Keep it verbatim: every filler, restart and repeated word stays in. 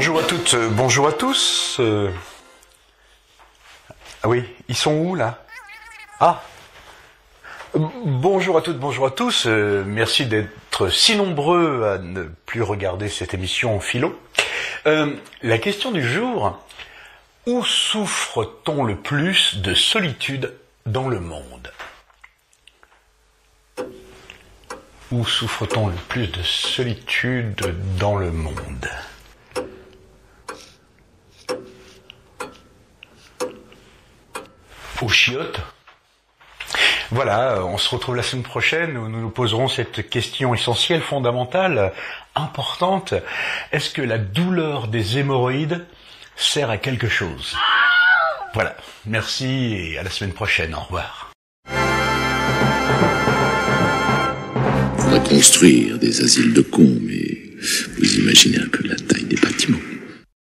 Bonjour à toutes, euh, bonjour à tous. Euh... Ah oui, ils sont où là? Ah euh, Bonjour à toutes, bonjour à tous. Euh, merci d'être si nombreux à ne plus regarder cette émission en philo. Euh, la question du jour, où souffre-t-on le plus de solitude dans le monde? Où souffre-t-on le plus de solitude dans le monde? Aux chiottes. Voilà, on se retrouve la semaine prochaine où nous nous poserons cette question essentielle, fondamentale, importante. Est-ce que la douleur des hémorroïdes sert à quelque chose? Voilà, merci et à la semaine prochaine, au revoir. On va construire des asiles de cons, mais vous imaginez un peu la taille des bâtiments.